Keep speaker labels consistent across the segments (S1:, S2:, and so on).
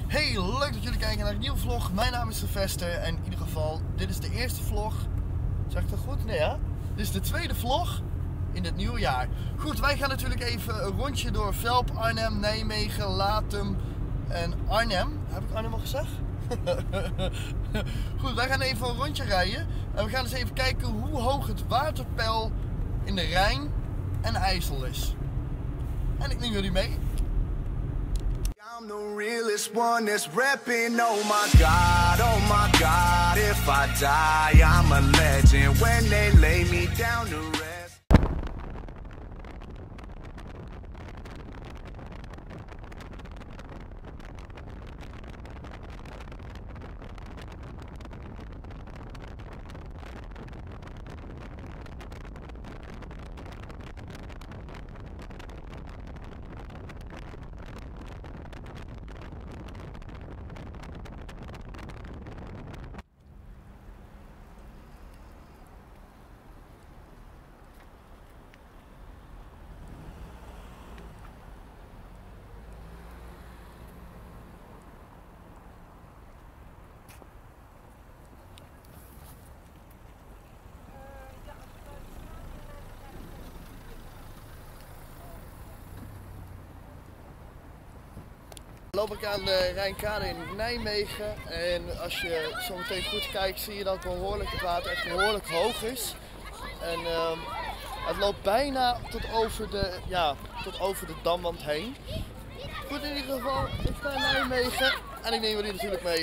S1: Hey, leuk dat jullie kijken naar een nieuwe vlog. Mijn naam is Sylvester en in ieder geval, dit is de eerste vlog. Zeg ik dat goed? Nee, ja? Dit is de tweede vlog in het nieuwe jaar. Goed, wij gaan natuurlijk even een rondje door Velp, Arnhem, Nijmegen, Latem en Arnhem. Heb ik Arnhem al gezegd? Goed, wij gaan even een rondje rijden en we gaan eens even kijken hoe hoog het waterpeil in de Rijn en IJssel is. En ik neem jullie mee.
S2: I'm the realest one that's repping, oh my God, if I die, I'm a legend, when they lay me down to rest.
S1: Loop ik aan de Rijnkade in Nijmegen en als je zo meteen goed kijkt zie je dat het water echt behoorlijk hoog is. En het loopt bijna tot over de damwand heen. Goed, in ieder geval, ik sta in Nijmegen en ik neem jullie natuurlijk mee.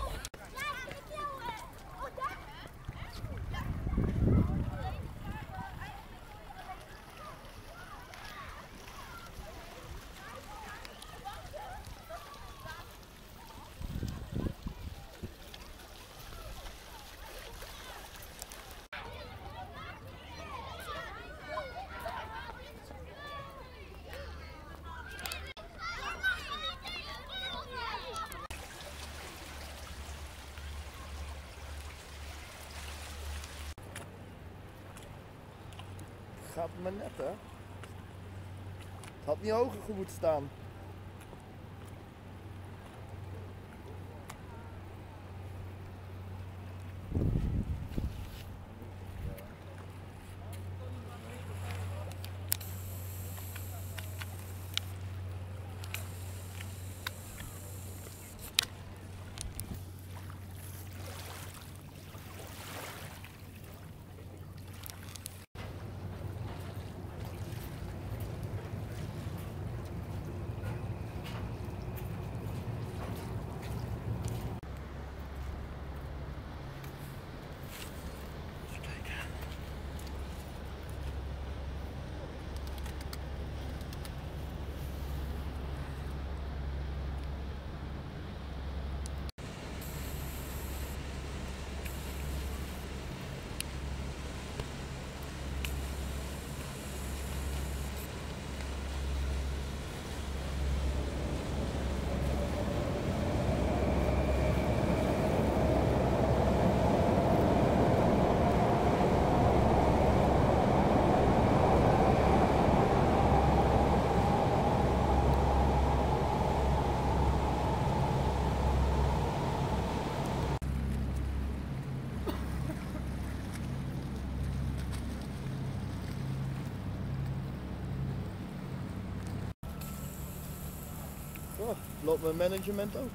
S1: Gaat maar net, hè? Het had niet hoger moeten staan. Oh, loopt mijn management ook.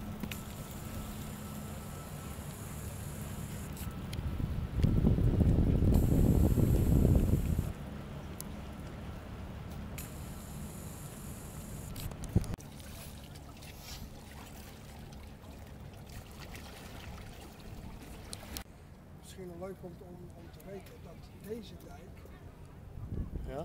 S3: Misschien wel leuk om te weten dat deze dijk,
S1: Ja?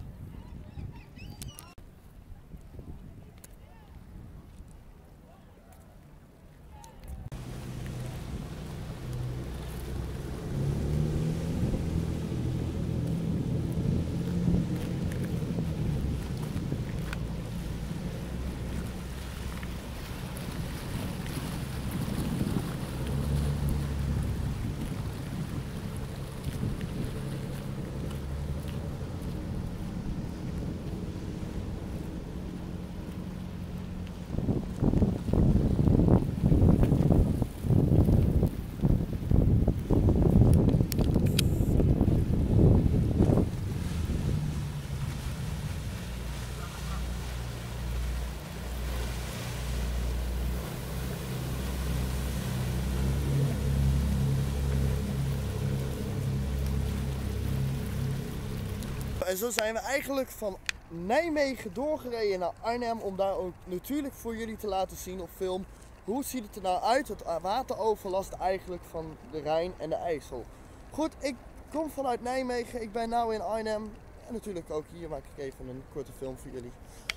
S1: en zo zijn we eigenlijk van Nijmegen doorgereden naar Arnhem om daar ook natuurlijk voor jullie te laten zien op film. Hoe ziet het er nou uit, het wateroverlast eigenlijk van de Rijn en de IJssel. Goed, ik kom vanuit Nijmegen, ik ben nu in Arnhem en natuurlijk ook hier maak ik even een korte film voor jullie.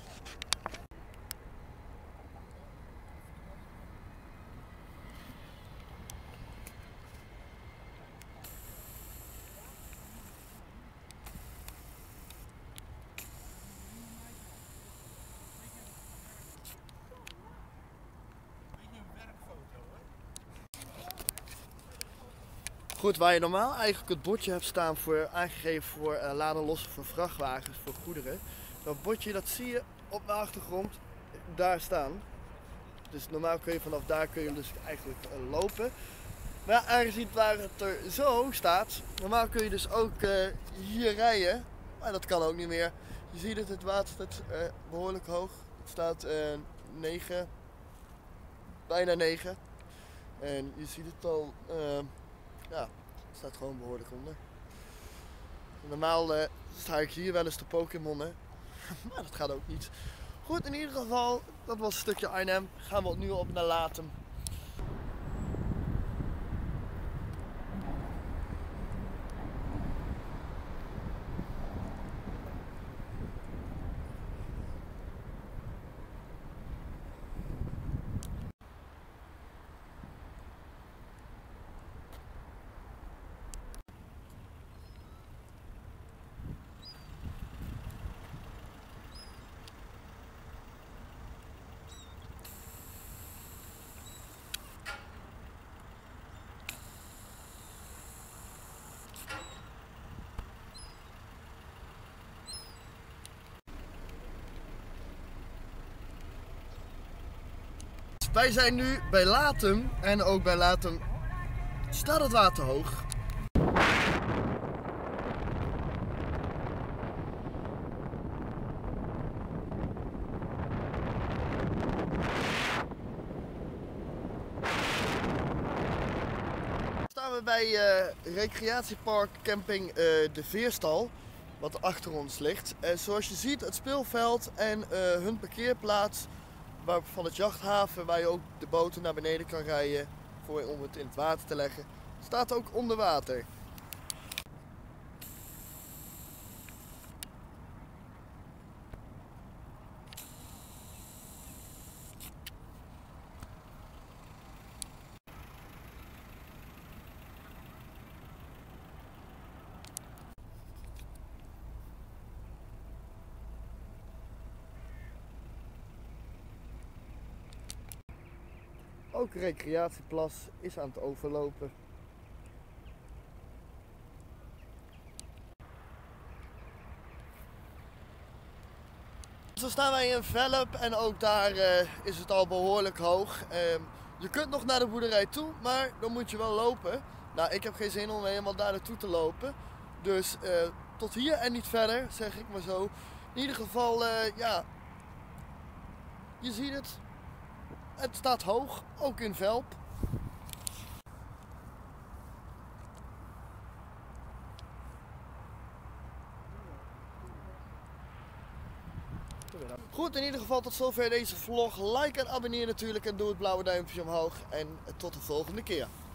S1: Goed, waar je normaal eigenlijk het bordje hebt staan voor aangegeven voor laden lossen voor vrachtwagens, voor goederen. Dat bordje dat zie je op de achtergrond daar staan. Dus normaal kun je vanaf daar kun je dus eigenlijk lopen. Maar ja, aangezien waar het er zo staat, normaal kun je dus ook hier rijden. Maar dat kan ook niet meer. Je ziet het water staat behoorlijk hoog. Het staat 9, bijna 9. En je ziet het al. Ja, het staat gewoon behoorlijk onder. Normaal sta ik hier wel eens te Pokémonnen, maar dat gaat ook niet. Goed, in ieder geval, dat was een stukje Arnhem. Gaan we nu op naar Latem. Wij zijn nu bij Latem en ook bij Latem staat het water hoog. Staan we bij recreatiepark camping De Veerstal, wat achter ons ligt. Zoals je ziet het speelveld en hun parkeerplaats van het jachthaven waar je ook de boten naar beneden kan rijden om het in het water te leggen, staat ook onder water. Ook recreatieplas is aan het overlopen. Zo staan wij in Velp en ook daar is het al behoorlijk hoog. Je kunt nog naar de boerderij toe, maar dan moet je wel lopen. Nou, ik heb geen zin om helemaal daar naartoe te lopen. Dus tot hier en niet verder, zeg ik maar zo. In ieder geval, ja, je ziet het. Het staat hoog, ook in Velp. Goed, in ieder geval tot zover deze vlog. Like en abonneer natuurlijk en doe het blauwe duimpje omhoog. En tot de volgende keer.